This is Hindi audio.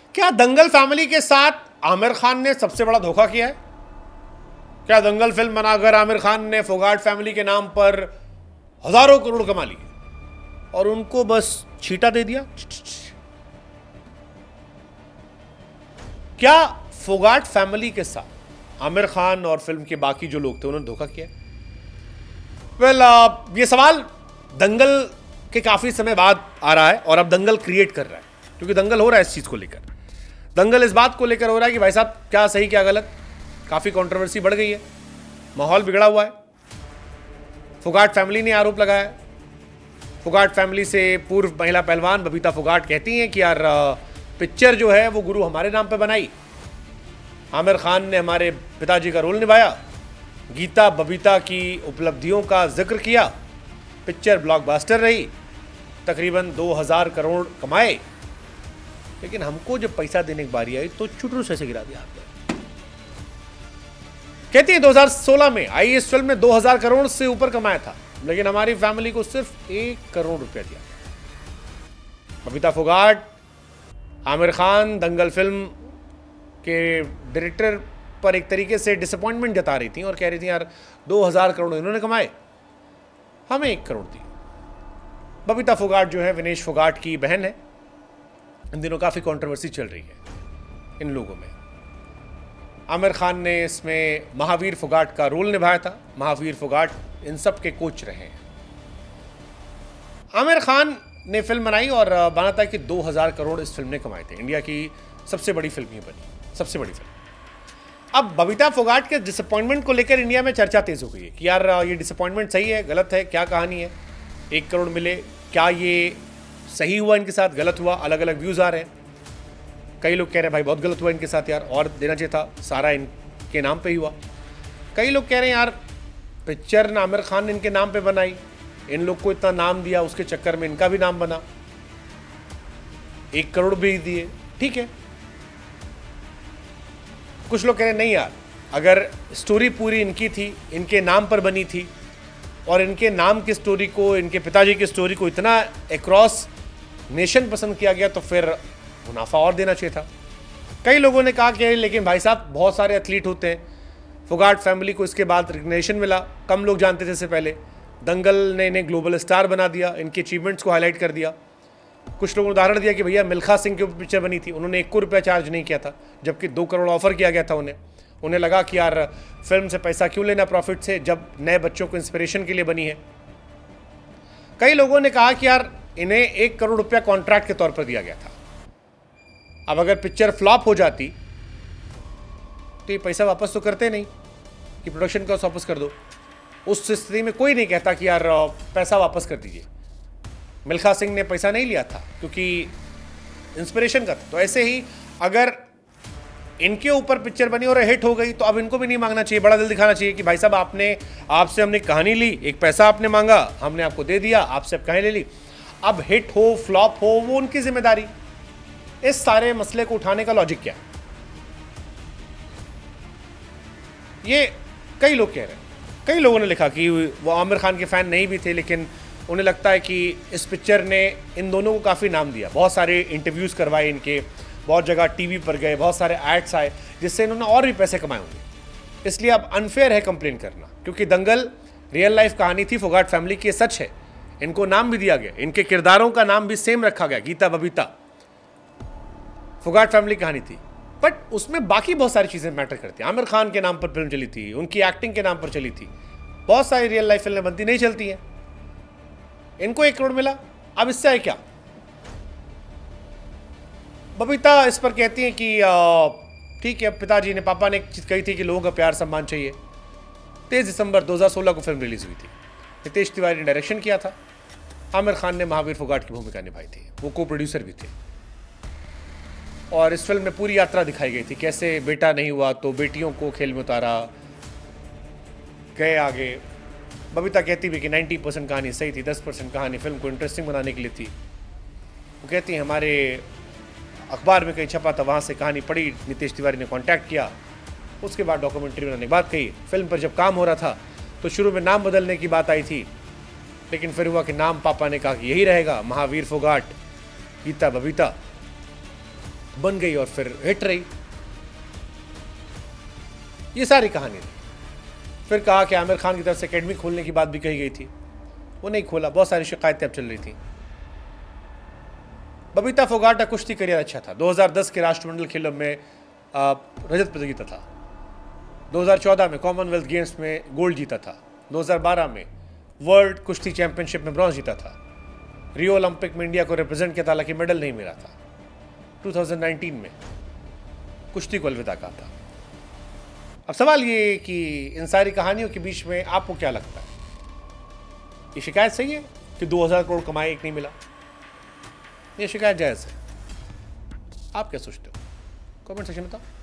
क्या दंगल फैमिली के साथ आमिर खान ने सबसे बड़ा धोखा किया है? क्या दंगल फिल्म बनाकर आमिर खान ने फोगाट फैमिली के नाम पर हजारों करोड़ कमा लिए और उनको बस छीटा दे दिया? क्या फोगाट फैमिली के साथ आमिर खान और फिल्म के बाकी जो लोग थे उन्होंने धोखा किया? ये सवाल दंगल के काफी समय बाद आ रहा है और अब दंगल क्रिएट कर रहा है, क्योंकि दंगल हो रहा है इस चीज को लेकर। दंगल इस बात को लेकर हो रहा है कि भाई साहब क्या सही क्या गलत, काफी कंट्रोवर्सी बढ़ गई है, माहौल बिगड़ा हुआ है। फोगाट फैमिली ने आरोप लगाया है। फोगाट फैमिली से पूर्व महिला पहलवान बबीता फोगाट कहती हैं कि यार पिक्चर जो है वो गुरु हमारे नाम पे बनाई, आमिर खान ने हमारे पिताजी का रोल निभाया, गीता बबीता की उपलब्धियों का जिक्र किया, पिक्चर ब्लॉकबस्टर रही, तकरीबन 2000 करोड़ कमाए, लेकिन हमको जब पैसा देने की बारी आई तो चुटरू से गिरा दिया आपने। कहती है 2016 में आई इस फिल्म में 2000 करोड़ से ऊपर कमाया था, लेकिन हमारी फैमिली को सिर्फ 1 करोड़ रुपया दिया। बबीता फोगाट आमिर खान दंगल फिल्म के डायरेक्टर पर एक तरीके से डिसअपॉइंटमेंट जता रही थी और कह रही थी यार 2000 करोड़ इन्होंने कमाए, हमें 1 करोड़ दिए। बबीता फोगाट जो है विनेश फोगाट की बहन है। इन दिनों काफ़ी कंट्रोवर्सी चल रही है इन लोगों में। आमिर खान ने इसमें महावीर फोगाट का रोल निभाया था। महावीर फोगाट इन सब के कोच रहे हैं। आमिर खान ने फिल्म बनाई और बना था कि 2000 करोड़ इस फिल्म ने कमाए थे। इंडिया की सबसे बड़ी फिल्म ही बनी, सबसे बड़ी फिल्म। अब बबीता फोगाट के डिसअपॉइंटमेंट को लेकर इंडिया में चर्चा तेज हो गई है कि यार ये डिसअपॉइंटमेंट सही है गलत है, क्या कहानी है, 1 करोड़ मिले, क्या ये सही हुआ इनके साथ, गलत हुआ? अलग अलग व्यूज़ आ रहे हैं। कई लोग कह रहे हैं भाई बहुत गलत हुआ इनके साथ यार, और देना चाहिए था, सारा इनके नाम पे ही हुआ। कई लोग कह रहे हैं यार पिक्चर आमिर खान ने इनके नाम पे बनाई, इन लोग को इतना नाम दिया, उसके चक्कर में इनका भी नाम बना, 1 करोड़ भी दिए, ठीक है। कुछ लोग कह रहे हैं नहीं यार, अगर स्टोरी पूरी इनकी थी, इनके नाम पर बनी थी और इनके नाम की स्टोरी को, इनके पिताजी की स्टोरी को इतना अक्रॉस नेशन पसंद किया गया तो फिर मुनाफा और देना चाहिए था। कई लोगों ने कहा कि लेकिन भाई साहब बहुत सारे एथलीट होते हैं, फोगाट फैमिली को इसके बाद रिकग्निशन मिला, कम लोग जानते थे इससे पहले, दंगल ने इन्हें ग्लोबल स्टार बना दिया, इनके अचीवमेंट्स को हाईलाइट कर दिया। कुछ लोगों ने उदाहरण दिया कि भैया मिल्खा सिंह के ऊपर पिक्चर बनी थी, उन्होंने 1 रुपया चार्ज नहीं किया था, जबकि 2 करोड़ ऑफर किया गया था उन्हें लगा कि यार फिल्म से पैसा क्यों लेना प्रॉफिट से, जब नए बच्चों को इंस्पिरेशन के लिए बनी है। कई लोगों ने कहा कि यार इन्हें 1 करोड़ रुपया कॉन्ट्रैक्ट के तौर पर दिया गया था, अब अगर पिक्चर फ्लॉप हो जाती तो ये पैसा वापस तो करते नहीं कि प्रोडक्शन कॉस्ट वापस कर दो। उस स्थिति में कोई नहीं कहता कि यार पैसा वापस कर दीजिए। मिल्खा सिंह ने पैसा नहीं लिया था क्योंकि इंस्पिरेशन का था। तो ऐसे ही अगर इनके ऊपर पिक्चर बनी और हिट हो गई तो अब इनको भी नहीं मांगना चाहिए, बड़ा दिल दिखाना चाहिए कि भाई साहब आपसे हमने कहानी ली, एक पैसा आपने मांगा, हमने आपको दे दिया, आपसे अब कहानी ले ली, अब हिट हो फ्लॉप हो वो उनकी जिम्मेदारी। इस सारे मसले को उठाने का लॉजिक क्या है, ये कई लोग कह रहे हैं। कई लोगों ने लिखा कि वो आमिर खान के फैन नहीं भी थे, लेकिन उन्हें लगता है कि इस पिक्चर ने इन दोनों को काफ़ी नाम दिया, बहुत सारे इंटरव्यूज़ करवाए इनके, बहुत जगह टीवी पर गए, बहुत सारे एड्स आए, जिससे इन्होंने और भी पैसे कमाए होंगे। इसलिए अब अनफेयर है कंप्लेन करना, क्योंकि दंगल रियल लाइफ कहानी थी फोगाट फैमिली की, सच है, इनको नाम भी दिया गया, इनके किरदारों का नाम भी सेम रखा गया, गीता बबीता, फोगाट फैमिली कहानी थी। बट उसमें बाकी बहुत सारी चीज़ें मैटर करती हैं। आमिर खान के नाम पर फिल्म चली थी, उनकी एक्टिंग के नाम पर चली थी, बहुत सारी रियल लाइफ फिल्में बनती नहीं चलती हैं। इनको 1 करोड़ मिला, अब इससे है क्या? बबीता इस पर कहती हैं कि ठीक है, पिताजी ने, पापा ने एक चीज़ कही थी कि लोगों का प्यार सम्मान चाहिए। 23 दिसंबर 2016 को फिल्म रिलीज हुई थी। नितेश तिवारी ने डायरेक्शन किया था, आमिर खान ने महावीर फोगाट की भूमिका निभाई थी, वो को प्रोड्यूसर भी थे। और इस फिल्म में पूरी यात्रा दिखाई गई थी, कैसे बेटा नहीं हुआ तो बेटियों को खेल में उतारा, गए आगे। बबीता कहती भी कि 90% कहानी सही थी, 10% कहानी फिल्म को इंटरेस्टिंग बनाने के लिए थी। वो कहती हैं हमारे अखबार में कहीं छपा था, वहाँ से कहानी पढ़ी, नितेश तिवारी ने कांटेक्ट किया, उसके बाद डॉक्यूमेंट्री बनाने की बात कही। फिल्म पर जब काम हो रहा था तो शुरू में नाम बदलने की बात आई थी, लेकिन फिर हुआ कि नाम पापा ने कहा कि यही रहेगा, महावीर फोगाट, गीता बबीता। बन गई और फिर हिट रही। ये सारी कहानी थी। फिर कहा कि आमिर खान की तरफ से एकेडमी खोलने की बात भी कही गई थी, वो नहीं खोला। बहुत सारी शिकायतें अब चल रही थी। बबीता फोगाट का कुश्ती करियर अच्छा था। 2010 के राष्ट्रमंडल खेलों में रजत पदक जीता था। 2014 में कॉमनवेल्थ गेम्स में गोल्ड जीता था। 2012 में वर्ल्ड कुश्ती चैंपियनशिप में ब्रॉन्ज जीता था। रियो ओलंपिक में इंडिया को रिप्रेजेंट किया था, हालांकि मेडल नहीं मिला था। 2019 में कुश्ती को अलविदा कहा था। अब सवाल ये कि इन सारी कहानियों के बीच में आपको क्या लगता है, ये शिकायत सही है कि 2000 करोड़ कमाए, एक नहीं मिला? ये शिकायत जायज़ है? आप क्या सोचते हो? कमेंट सेक्शन में बताओ।